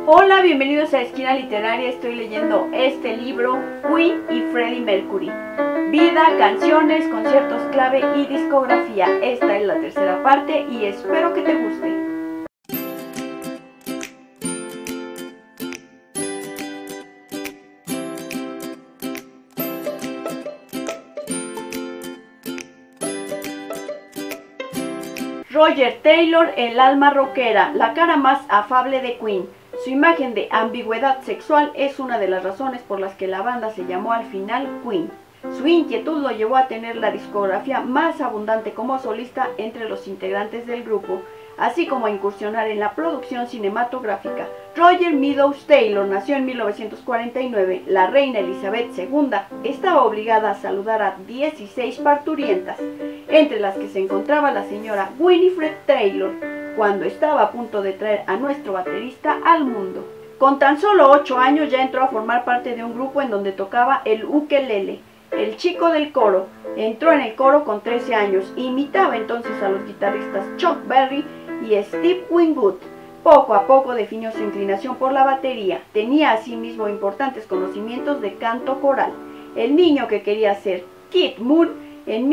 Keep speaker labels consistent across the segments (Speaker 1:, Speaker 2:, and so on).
Speaker 1: Hola, bienvenidos a Esquina Literaria. Estoy leyendo este libro, Queen y Freddie Mercury. Vida, canciones, conciertos clave y discografía. Esta es la tercera parte y espero que te guste. Roger Taylor, el alma rockera, la cara más afable de Queen. Su imagen de ambigüedad sexual es una de las razones por las que la banda se llamó al final Queen. Su inquietud lo llevó a tener la discografía más abundante como solista entre los integrantes del grupo, así como a incursionar en la producción cinematográfica. Roger Meadows Taylor nació en 1949. La reina Elizabeth II estaba obligada a saludar a 16 parturientas, entre las que se encontraba la señora Winifred Taylor, cuando estaba a punto de traer a nuestro baterista al mundo. Con tan solo 8 años ya entró a formar parte de un grupo en donde tocaba el ukelele. El chico del coro entró en el coro con 13 años, imitaba entonces a los guitarristas Chuck Berry y Steve Winwood. Poco a poco definió su inclinación por la batería. Tenía asimismo importantes conocimientos de canto coral. El niño que quería ser Keith Moon, en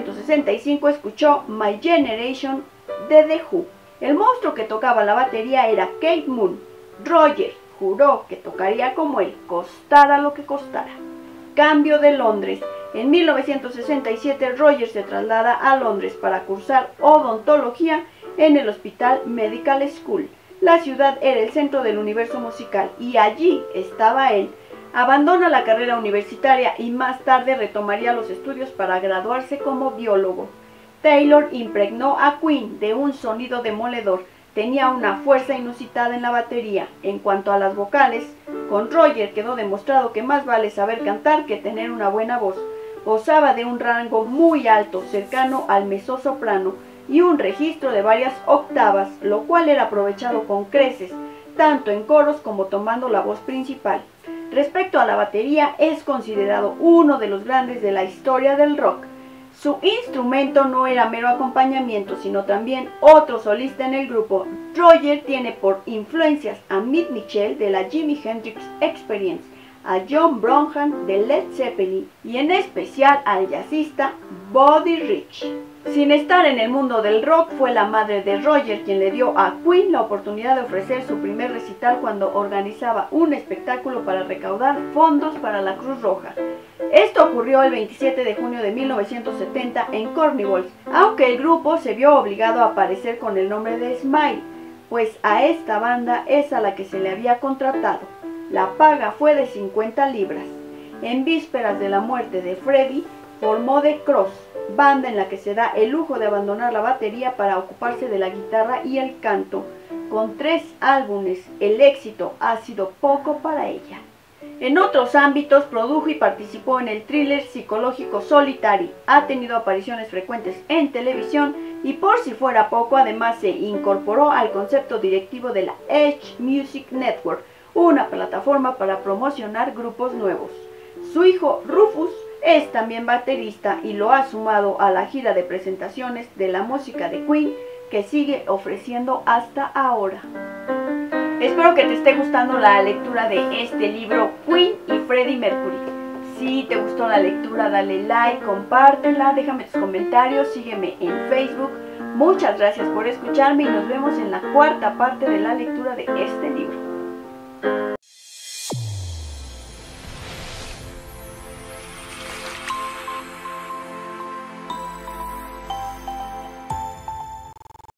Speaker 1: 1965 escuchó My Generation de The Who. El monstruo que tocaba la batería era Keith Moon. Roger juró que tocaría como él, costara lo que costara. Cambio de Londres. En 1967 Roger se traslada a Londres para cursar odontología en el Hospital Medical School. La ciudad era el centro del universo musical y allí estaba él. Abandona la carrera universitaria y más tarde retomaría los estudios para graduarse como biólogo. Taylor impregnó a Queen de un sonido demoledor. Tenía una fuerza inusitada en la batería. En cuanto a las vocales, con Roger quedó demostrado que más vale saber cantar que tener una buena voz. Gozaba de un rango muy alto, cercano al mezzosoprano, y un registro de varias octavas, lo cual era aprovechado con creces, tanto en coros como tomando la voz principal. Respecto a la batería, es considerado uno de los grandes de la historia del rock. Su instrumento no era mero acompañamiento, sino también otro solista en el grupo. Roger tiene por influencias a Mick Mitchell de la Jimi Hendrix Experience, a John Bonham de Led Zeppelin y en especial al jazzista Buddy Rich. Sin estar en el mundo del rock, fue la madre de Roger quien le dio a Queen la oportunidad de ofrecer su primer recital cuando organizaba un espectáculo para recaudar fondos para la Cruz Roja. Esto ocurrió el 27 de junio de 1970 en Cornwall, aunque el grupo se vio obligado a aparecer con el nombre de Smile, pues a esta banda es a la que se le había contratado. La paga fue de 50 libras. En vísperas de la muerte de Freddie, formó The Cross, banda en la que se da el lujo de abandonar la batería para ocuparse de la guitarra y el canto. Con 3 álbumes, el éxito ha sido poco para ella. En otros ámbitos, produjo y participó en el thriller psicológico Solitary. Ha tenido apariciones frecuentes en televisión y por si fuera poco, además se incorporó al concepto directivo de la Edge Music Network, una plataforma para promocionar grupos nuevos. Su hijo Rufus es también baterista y lo ha sumado a la gira de presentaciones de la música de Queen que sigue ofreciendo hasta ahora. Espero que te esté gustando la lectura de este libro, Queen y Freddie Mercury. Si te gustó la lectura, dale like, compártela, déjame tus comentarios, sígueme en Facebook. Muchas gracias por escucharme y nos vemos en la cuarta parte de la lectura de este libro.